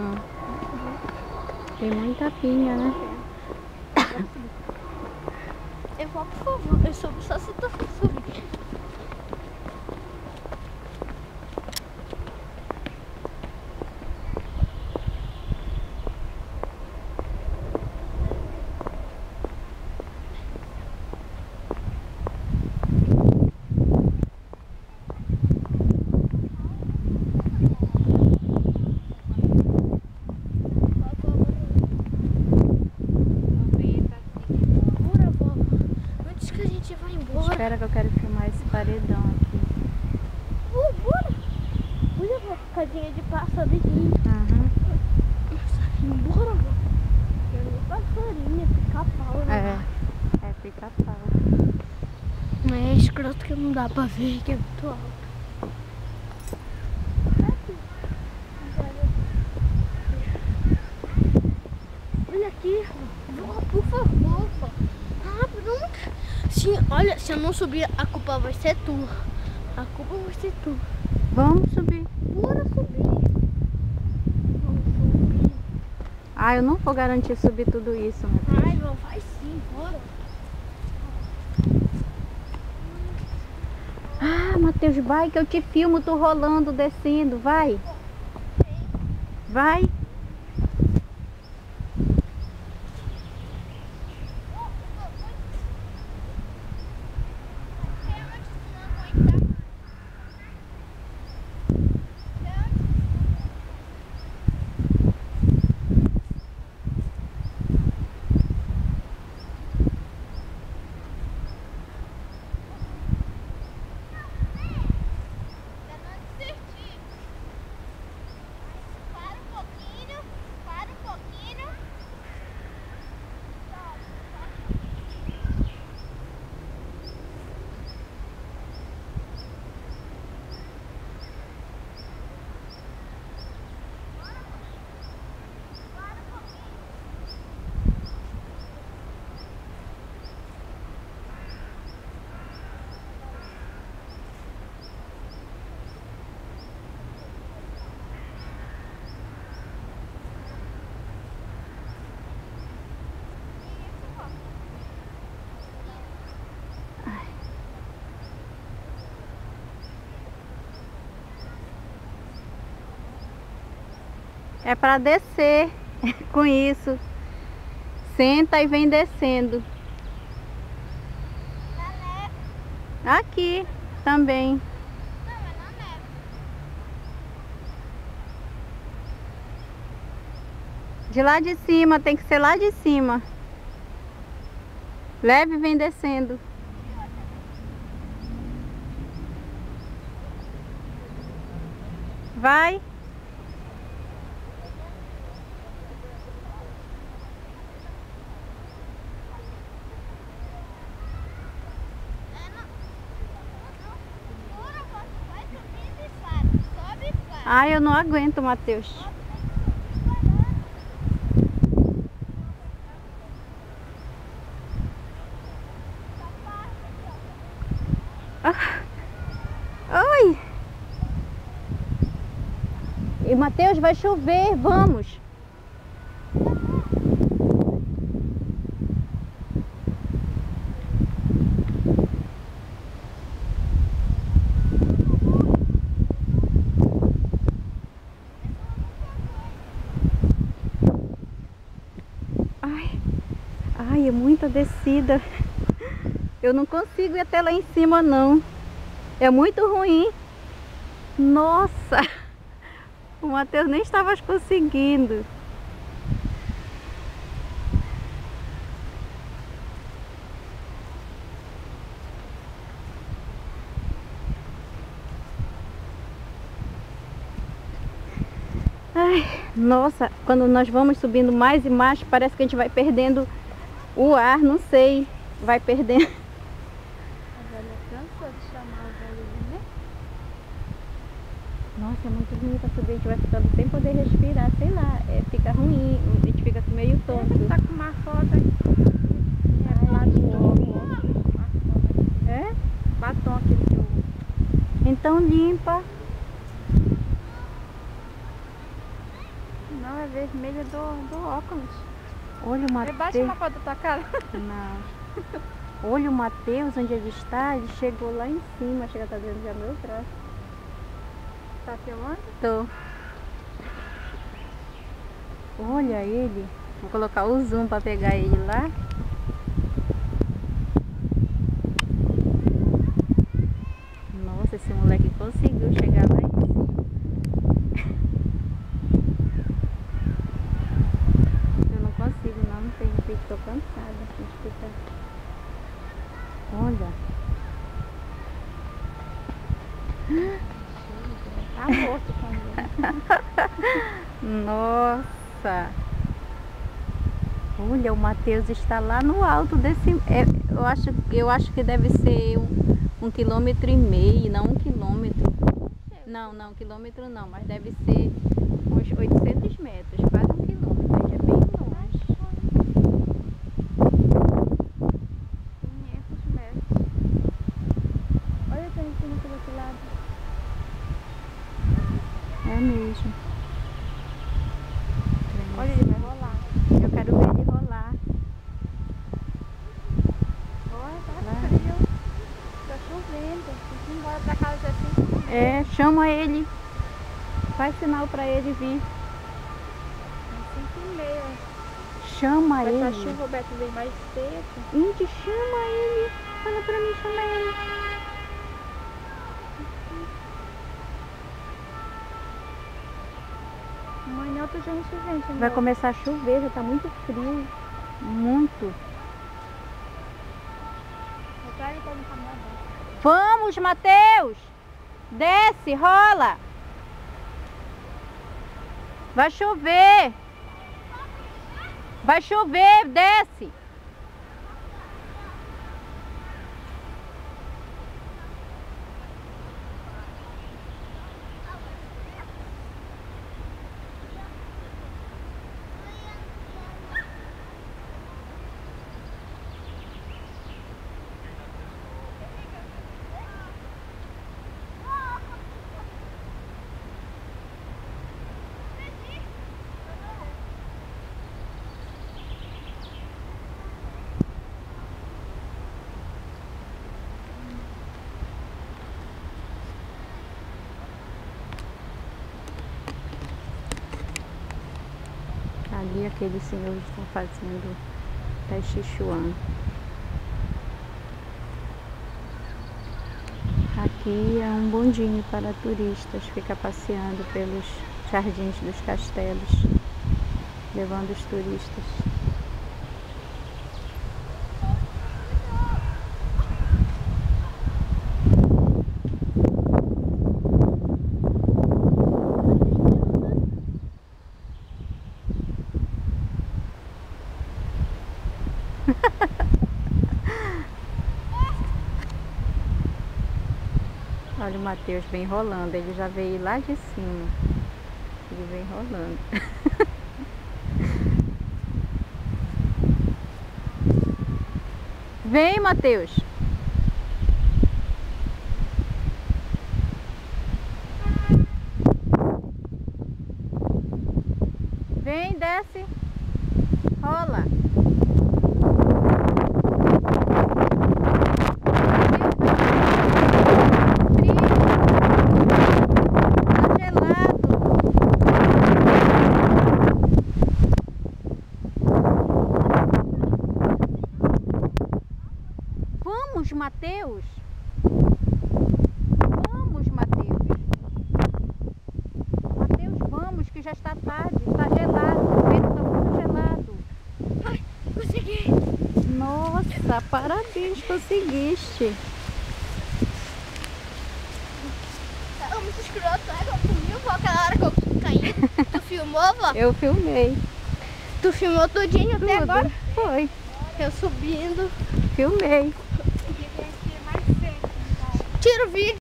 Tem muita pinha, né? Eu vou, por favor. Eu subo só se tu for subir. Espera que eu quero filmar esse paredão aqui. Bora! Olha a casinha de passarinho. Bora, vó. Passarinho, pica-pau. É pica-pau. Mas é escroto que não dá pra ver, que é muito alto. Olha aqui, vó, por favor, vó. Rápido. Sim, olha, se eu não subir, a culpa vai ser tua. A culpa vai ser tua. Vamos subir. Bora subir. Vamos subir. Ah, eu não vou garantir subir tudo isso, meu Deus. Ai, vó, vai sim, bora. Ah, Matheus, vai que eu te filmo, tu rolando, descendo, vai. Vai. É para descer com isso. Senta e vem descendo. Aqui também. De lá de cima, tem que ser lá de cima. Leve e vem descendo. Vai. Ai, eu não aguento, Matheus. Ai! E Matheus, vai chover, vamos! Ai, é muita descida. Eu não consigo ir até lá em cima, não. É muito ruim. Nossa! O Matheus nem estava conseguindo. Ai, nossa, quando nós vamos subindo mais e mais, parece que a gente vai perdendo o ar, não sei. Vai perdendo. A velha cansou de chamar a velha, né? Nossa, é muito ruim pra subir, a gente vai ficando sem poder respirar, sei lá, fica ruim, a gente fica assim meio tonto. Tá com uma foto aqui. É? Batom aquele que eu... Então limpa. Não, vermelha do óculos. Olha o Mateus. Baixa uma foto da tua cara. Não. Olha o Mateus, onde ele está. Ele chegou lá em cima. Chega, tá dentro do meu braço. Tá filmando? Tô. Olha ele. Vou colocar o zoom para pegar ele lá. Nossa, esse moleque conseguiu chegar lá em cima. Eu não consigo não tenho jeito, tô cansada. Olha. Tá morto também. Nossa. Olha, o Mateus está lá no alto desse... eu acho que deve ser 1,5 km, não 1 quilômetro. Não, quilômetro não, mas deve ser uns 800 metros, quase 1 quilômetro, é bem longe. 500 metros. Olha pra em cima pelo outro lado. É mesmo. Olha, ele vai rolar. Eu quero ver ele rolar. Olha, tá frio. Tá chovendo. Tem que ir embora pra casa assim. É, chama ele. Faz sinal pra ele vir. 5h30. Chama Mas ele. a chuva, o Roberto vem mais cedo. Índio, chama ele. Fala pra mim, chama ele. Amanhã outro dia não se vende. Vai começar a chover, já tá muito frio. Muito. Vamos, Mateus! Desce, rola! Vai chover! Vai chover, desce! Ali aqueles senhores estão fazendo Tai Chi Chuan. Aqui é um bondinho para turistas, fica passeando pelos jardins dos castelos, levando os turistas. Olha o Mateus vem rolando, ele já veio lá de cima. Ele vem rolando. Vem, Mateus. Vem, desce. Rola. Vamos, Mateus. Vamos, Mateus. Mateus, vamos, que já está tarde. Está gelado. O vento está muito gelado. Ai, consegui. Nossa, parabéns, conseguiste. Tá muito escroto, né? Eu filmei, vó, aquela hora que eu caí. Tu filmou, vó? Eu filmei. Tu filmou tudinho até Tudo. agora? Foi. Eu subindo. Filmei. Tira o vídeo.